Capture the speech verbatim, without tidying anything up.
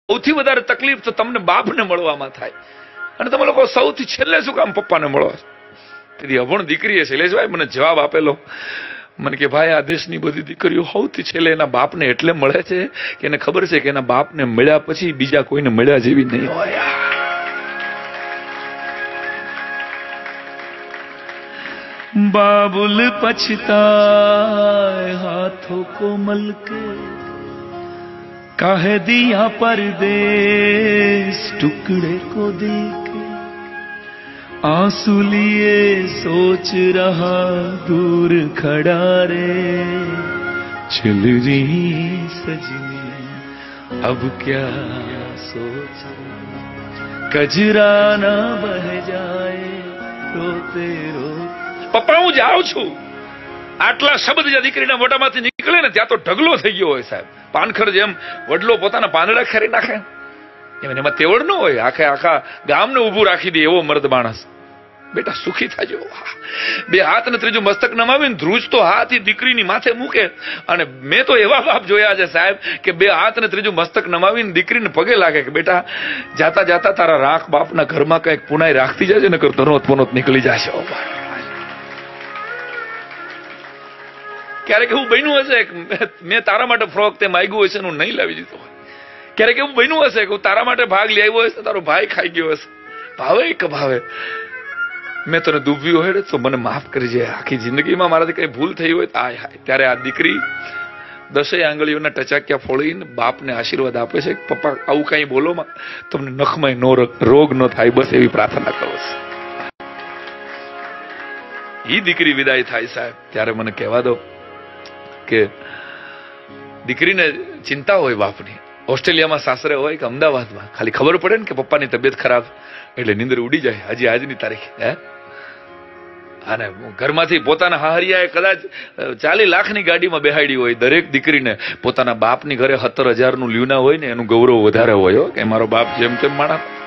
સૌથી વધારે તકલીફ તો તમને બાપને મળવામાં થાય, અને તમે લોકો સૌથી છેલ્લે શું કામ પપ્પાને મળો? તેથી અભણ દીકરીએ શૈલેષભાઈ મને જવાબ આપેલો, મને કે ભાઈ આ દેશની બધી દીકરીઓ સૌથી છેલ્લે એના બાપને એટલે મળે છે કે એને ખબર છે કે એના બાપને મળ્યા પછી બીજા કોઈને મળ્યા જેવી નહીં હોય. बाबुल पछताए हाथों को मलके, कह दिया परदेस टुकड़े को देके, आंसू लिए सोच रहा दूर खड़ा रे, चल रही सजनी अब क्या सोच, कजरा ना बह जाए रोते रोते. પપ્પા હું જાઉં છું. આટલા શબ્દ જે દીકરીના મોઢામાંથી નીકળે ને ત્યાં તો ઢગલો થઈ ગયો હોય સાહેબ. પાનખર જેમ વડલો પોતાના પાંદડા ખેરી નાખે એમાં તેવડ ન હોય, આખે આખા ગામને ઉભું રાખી દે એવો મર્દ માણસ. બેટા સુખી થાજો. બે હાથ ને ત્રીજું મસ્તક નમાવીને ધ્રુજ તો હાથ દીકરીની માથે મૂકે, અને મેં તો એવા બાપ જોયા છે સાહેબ કે બે હાથ ને ત્રીજું મસ્તક નમાવીને દીકરીને પગે લાગે કે બેટા જાતા જાતા તારા રાખ બાપના ઘરમાં કઈક પુનાઈ રાખતી જાય ને કરતો નોત પનોત નીકળી જશે. ક્યારેક એવું બન્યું હશે કે મેં તારા માટે ફ્રોક તે માગ્યું હશે હું નહીં લાવી દીધો હોય. ક્યારેક એવું બન્યું હશે કે તારા માટે ભાગ લઈ આવ્યો હશે, તારો ભાઈ ખાઈ ગયો હશે. ભાવે કે ભાવે મેં તને ડૂબ્યું હોય તો મને માફ કરી જાય. આખી જિંદગીમાં મારાથી કઈ ભૂલ થઈ હોય તો આય હાય. ત્યારે આ દીકરી દસેય આંગળીઓના ટચાક્યા ફોડીને બાપને આશીર્વાદ આપે છે, પપ્પા આવું કઈ બોલોમાં તમને નખમાં નો રોગ ન થાય, બસ એવી પ્રાર્થના કરો છો. એ દીકરી વિદાય થાય સાહેબ ત્યારે મને કહેવા દો કે દીકરીને ચિંતા હોય બાપની, ઓસ્ટ્રેલિયામાં સાસરે હોય કે અમદાવાદમાં, ખાલી ખબર પડે ને કે પપ્પાની તબિયત ખરાબ એટલે નીંદર ઉડી જાય. હજી આજની તારીખે હે અને ઘરમાંથી પોતાના હાહરિયાએ કદાચ ચાલી લાખની ગાડીમાં બેહાડી હોય, દરેક દીકરીને પોતાના બાપની ઘરે સત્તર હજારનું લ્યુના હોય ને એનું ગૌરવ વધારે હોય કે મારો બાપ જેમ તેમ માણસ